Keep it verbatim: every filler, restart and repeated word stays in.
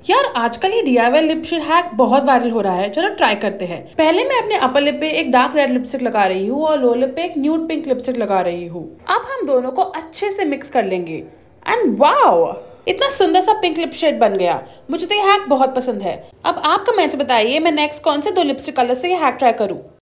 यार आजकल ये D I Y lip shade hack बहुत वायरल हो रहा है, चलो ट्राई करते हैं। पहले मैं अपने अपर लिप पे एक डार्क रेड लिपस्टिक लगा रही हूँ और लोअर लिप पे एक न्यूड पिंक लिपस्टिक लगा रही हूँ। अब हम दोनों को अच्छे से मिक्स कर लेंगे एंड वाओ, इतना सुंदर सा पिंक लिप शेड बन गया। मुझे तो ये हैक बहुत पसंद है। अब आप कमेंट्स बताइए मैं नेक्स्ट कौन से दो लिपस्टिक कलर से ये हैक ट्राई करूँ।